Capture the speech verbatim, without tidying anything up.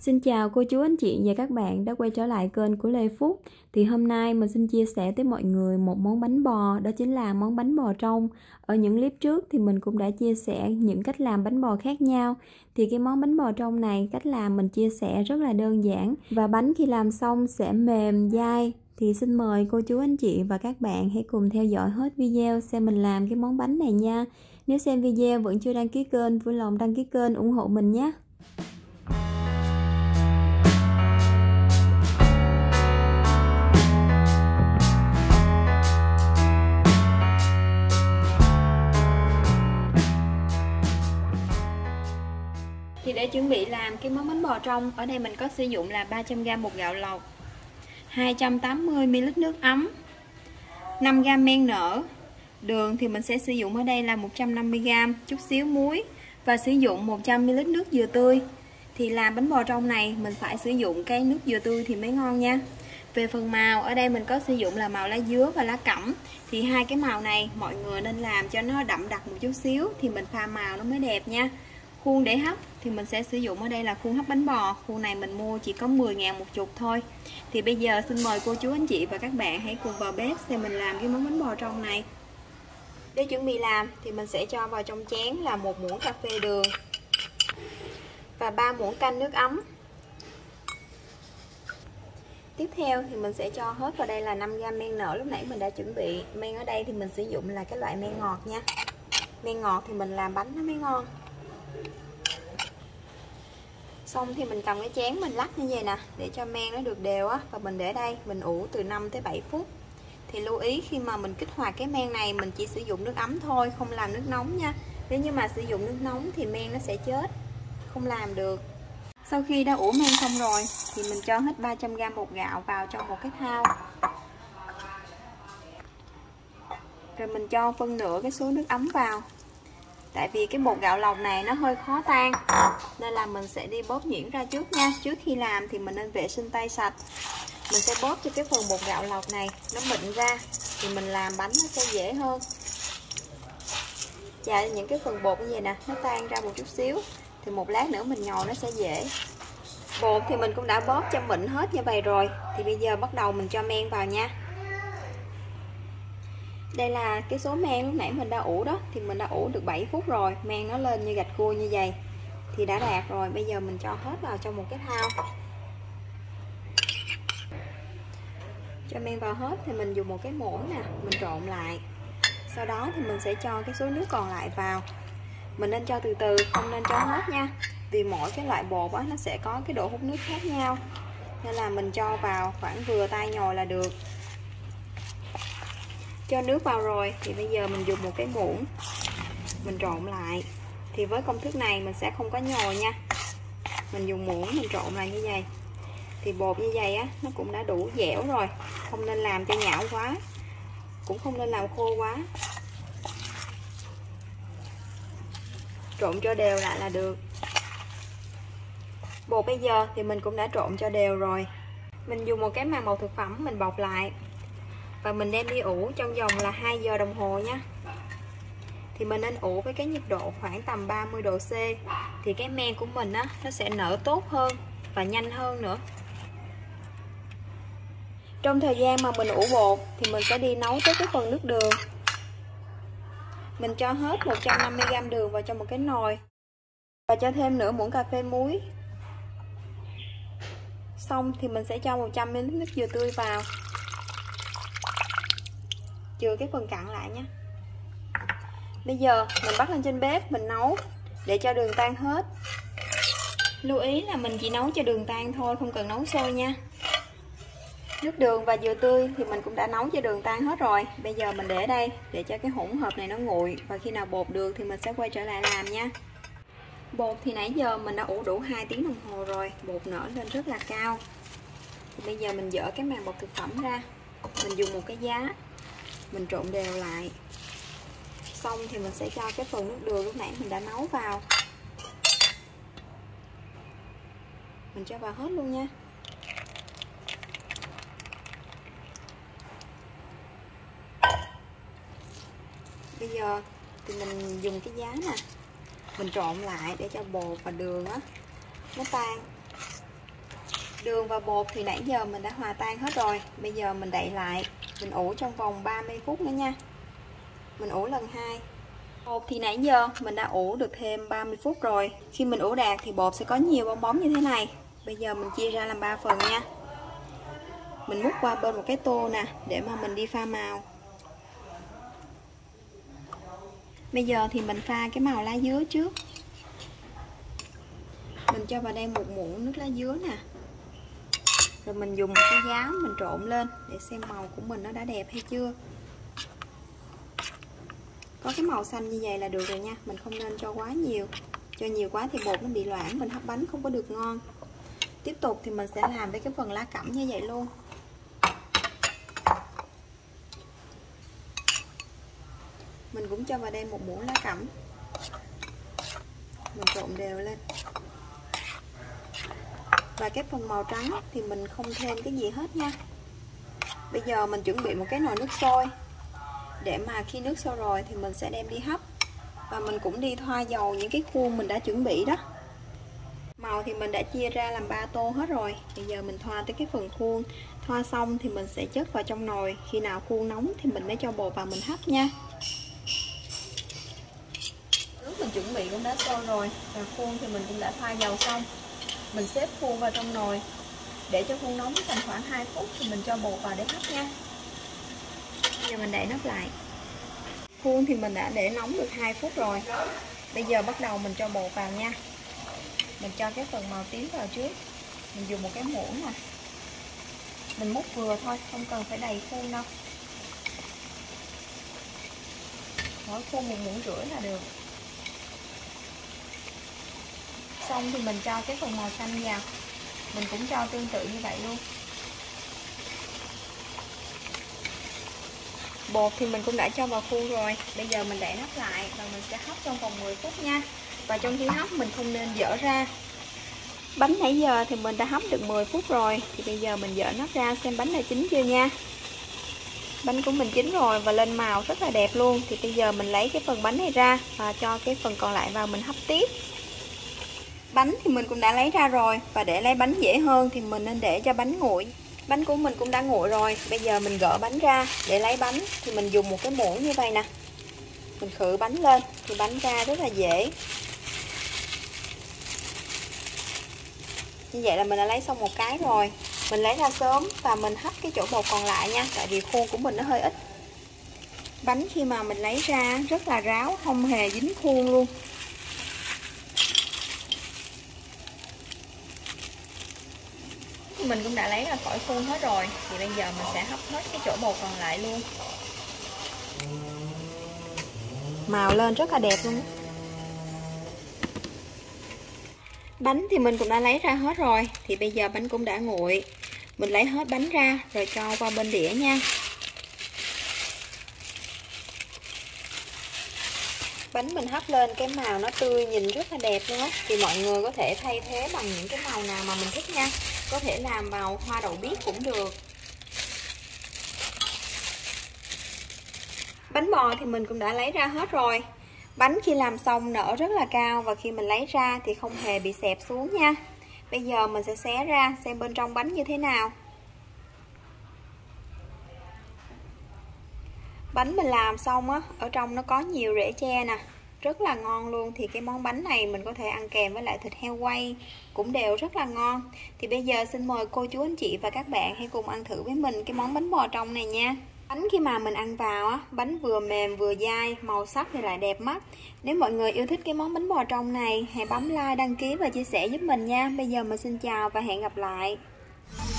Xin chào cô chú anh chị và các bạn đã quay trở lại kênh của Lê Phúc. Thì hôm nay mình xin chia sẻ tới mọi người một món bánh bò, đó chính là món bánh bò trong. Ở những clip trước thì mình cũng đã chia sẻ những cách làm bánh bò khác nhau. Thì cái món bánh bò trong này, cách làm mình chia sẻ rất là đơn giản và bánh khi làm xong sẽ mềm, dai. Thì xin mời cô chú anh chị và các bạn hãy cùng theo dõi hết video xem mình làm cái món bánh này nha. Nếu xem video vẫn chưa đăng ký kênh, vui lòng đăng ký kênh ủng hộ mình nhé. Thì để chuẩn bị làm cái món bánh bò trong, ở đây mình có sử dụng là ba trăm gam bột gạo lọc, hai trăm tám mươi mi li lít nước ấm, năm gam men nở. Đường thì mình sẽ sử dụng ở đây là một trăm năm mươi gam, chút xíu muối và sử dụng một trăm mi li lít nước dừa tươi. Thì làm bánh bò trong này mình phải sử dụng cái nước dừa tươi thì mới ngon nha. Về phần màu, ở đây mình có sử dụng là màu lá dứa và lá cẩm. Thì hai cái màu này mọi người nên làm cho nó đậm đặc một chút xíu thì mình pha màu nó mới đẹp nha. Khuôn để hấp thì mình sẽ sử dụng ở đây là khuôn hấp bánh bò. Khuôn này mình mua chỉ có mười ngàn một chục thôi. Thì bây giờ xin mời cô chú anh chị và các bạn hãy cùng vào bếp xem mình làm cái món bánh bò trong này. Để chuẩn bị làm thì mình sẽ cho vào trong chén là một muỗng cà phê đường và ba muỗng canh nước ấm. Tiếp theo thì mình sẽ cho hết vào đây là năm gam men nở lúc nãy mình đã chuẩn bị. Men ở đây thì mình sử dụng là cái loại men ngọt nha. Men ngọt thì mình làm bánh nó mới ngon. Xong thì mình cầm cái chén mình lắc như vậy nè, để cho men nó được đều á, và mình để đây mình ủ từ năm tới bảy phút. Thì lưu ý khi mà mình kích hoạt cái men này mình chỉ sử dụng nước ấm thôi, không làm nước nóng nha. Nếu như mà sử dụng nước nóng thì men nó sẽ chết, không làm được. Sau khi đã ủ men xong rồi thì mình cho hết ba trăm gam bột gạo vào trong một cái thau. Rồi mình cho phân nửa cái số nước ấm vào. Tại vì cái bột gạo lọc này nó hơi khó tan nên là mình sẽ đi bóp nhuyễn ra trước nha. Trước khi làm thì mình nên vệ sinh tay sạch. Mình sẽ bóp cho cái phần bột gạo lọc này nó mịn ra thì mình làm bánh nó sẽ dễ hơn. Và những cái phần bột như vậy nè, nó tan ra một chút xíu thì một lát nữa mình nhồi nó sẽ dễ. Bột thì mình cũng đã bóp cho mịn hết như vậy rồi. Thì bây giờ bắt đầu mình cho men vào nha. Đây là cái số men lúc nãy mình đã ủ đó. Thì mình đã ủ được bảy phút rồi. Men nó lên như gạch cua như vậy thì đã đạt rồi. Bây giờ mình cho hết vào trong một cái thau. Cho men vào hết thì mình dùng một cái muỗng nè, mình trộn lại. Sau đó thì mình sẽ cho cái số nước còn lại vào. Mình nên cho từ từ, không nên cho hết nha. Vì mỗi cái loại bột đó, nó sẽ có cái độ hút nước khác nhau. Nên là mình cho vào khoảng vừa tay nhồi là được. Cho nước vào rồi thì bây giờ mình dùng một cái muỗng mình trộn lại. Thì với công thức này mình sẽ không có nhồi nha. Mình dùng muỗng mình trộn lại như vậy. Thì bột như vậy á, nó cũng đã đủ dẻo rồi. Không nên làm cho nhão quá, cũng không nên làm khô quá. Trộn cho đều lại là được. Bột bây giờ thì mình cũng đã trộn cho đều rồi. Mình dùng một cái màng bọc thực phẩm mình bọc lại. Và mình đem đi ủ trong vòng là hai giờ đồng hồ nha. Thì mình nên ủ với cái nhiệt độ khoảng tầm ba mươi độ C. Thì cái men của mình á, nó sẽ nở tốt hơn và nhanh hơn nữa. Trong thời gian mà mình ủ bột thì mình sẽ đi nấu tới cái phần nước đường. Mình cho hết một trăm năm mươi gam đường vào trong một cái nồi. Và cho thêm nửa muỗng cà phê muối. Xong thì mình sẽ cho một trăm mi li lít nước dừa tươi vào. Chừa cái phần cặn lại nhé. Bây giờ mình bắt lên trên bếp mình nấu để cho đường tan hết. Lưu ý là mình chỉ nấu cho đường tan thôi, không cần nấu sôi nha. Nước đường và dừa tươi thì mình cũng đã nấu cho đường tan hết rồi. Bây giờ mình để đây để cho cái hỗn hợp này nó nguội. Và khi nào bột được thì mình sẽ quay trở lại làm nha. Bột thì nãy giờ mình đã ủ đủ hai tiếng đồng hồ rồi. Bột nở lên rất là cao. Thì bây giờ mình dỡ cái màng bọc thực phẩm ra. Mình dùng một cái giá mình trộn đều lại. Xong thì mình sẽ cho cái phần nước đường lúc nãy mình đã nấu vào. Mình cho vào hết luôn nha. Bây giờ thì mình dùng cái giá nè, mình trộn lại để cho bột và đường á nó tan. Đường và bột thì nãy giờ mình đã hòa tan hết rồi. Bây giờ mình đậy lại, mình ủ trong vòng ba mươi phút nữa nha. Mình ủ lần hai. Bột thì nãy giờ mình đã ủ được thêm ba mươi phút rồi. Khi mình ủ đạt thì bột sẽ có nhiều bong bóng như thế này. Bây giờ mình chia ra làm ba phần nha. Mình múc qua bên một cái tô nè, để mà mình đi pha màu. Bây giờ thì mình pha cái màu lá dứa trước. Mình cho vào đây một muỗng nước lá dứa nè. Rồi mình dùng một cái gáo mình trộn lên để xem màu của mình nó đã đẹp hay chưa. Có cái màu xanh như vậy là được rồi nha. Mình không nên cho quá nhiều. Cho nhiều quá thì bột nó bị loãng, mình hấp bánh không có được ngon. Tiếp tục thì mình sẽ làm với cái phần lá cẩm như vậy luôn. Mình cũng cho vào đây một muỗng lá cẩm. Mình trộn đều lên. Và cái phần màu trắng thì mình không thêm cái gì hết nha. Bây giờ mình chuẩn bị một cái nồi nước sôi, để mà khi nước sôi rồi thì mình sẽ đem đi hấp. Và mình cũng đi thoa dầu những cái khuôn mình đã chuẩn bị đó. Màu thì mình đã chia ra làm ba tô hết rồi. Bây giờ mình thoa tới cái phần khuôn. Thoa xong thì mình sẽ chất vào trong nồi. Khi nào khuôn nóng thì mình mới cho bột vào mình hấp nha. Nước mình chuẩn bị cũng đã sôi rồi. Và khuôn thì mình cũng đã thoa dầu xong. Mình xếp khuôn vào trong nồi. Để cho khuôn nóng tầm khoảng hai phút thì mình cho bột vào để hấp nha. Bây giờ mình đậy nắp lại. Khuôn thì mình đã để nóng được hai phút rồi. Bây giờ bắt đầu mình cho bột vào nha. Mình cho cái phần màu tím vào trước. Mình dùng một cái muỗng nè. Mình múc vừa thôi, không cần phải đầy khuôn đâu. Mỗi khuôn một muỗng rưỡi là được. Xong thì mình cho cái phần màu xanh vào. Mình cũng cho tương tự như vậy luôn. Bột thì mình cũng đã cho vào khuôn rồi. Bây giờ mình đậy nắp lại và mình sẽ hấp trong vòng mười phút nha. Và trong khi hấp mình không nên dở ra. Bánh nãy giờ thì mình đã hấp được mười phút rồi. Thì bây giờ mình dỡ nắp ra xem bánh đã chín chưa nha. Bánh của mình chín rồi và lên màu rất là đẹp luôn. Thì bây giờ mình lấy cái phần bánh này ra và cho cái phần còn lại vào mình hấp tiếp. Bánh thì mình cũng đã lấy ra rồi. Và để lấy bánh dễ hơn thì mình nên để cho bánh nguội. Bánh của mình cũng đã nguội rồi. Bây giờ mình gỡ bánh ra. Để lấy bánh thì mình dùng một cái muỗng như vậy nè. Mình khử bánh lên thì bánh ra rất là dễ. Như vậy là mình đã lấy xong một cái rồi. Mình lấy ra sớm và mình hấp cái chỗ bột còn lại nha. Tại vì khuôn của mình nó hơi ít. Bánh khi mà mình lấy ra rất là ráo, không hề dính khuôn luôn. Mình cũng đã lấy ra khỏi khuôn hết rồi. Thì bây giờ mình sẽ hấp hết cái chỗ bột còn lại luôn. Màu lên rất là đẹp luôn. Bánh thì mình cũng đã lấy ra hết rồi. Thì bây giờ bánh cũng đã nguội. Mình lấy hết bánh ra rồi cho qua bên đĩa nha. Bánh mình hấp lên cái màu nó tươi, nhìn rất là đẹp luôn á. Thì mọi người có thể thay thế bằng những cái màu nào mà mình thích nha. Có thể làm màu hoa đậu biếc cũng được. Bánh bò thì mình cũng đã lấy ra hết rồi. Bánh khi làm xong nở rất là cao. Và khi mình lấy ra thì không hề bị xẹp xuống nha. Bây giờ mình sẽ xé ra xem bên trong bánh như thế nào. Bánh mình làm xong á, ở trong nó có nhiều rễ tre nè. Rất là ngon luôn. Thì cái món bánh này mình có thể ăn kèm với lại thịt heo quay cũng đều rất là ngon. Thì bây giờ xin mời cô chú anh chị và các bạn hãy cùng ăn thử với mình cái món bánh bò trong này nha. Bánh khi mà mình ăn vào á, bánh vừa mềm vừa dai, màu sắc thì lại đẹp mắt. Nếu mọi người yêu thích cái món bánh bò trong này, hãy bấm like, đăng ký và chia sẻ giúp mình nha. Bây giờ mình xin chào và hẹn gặp lại.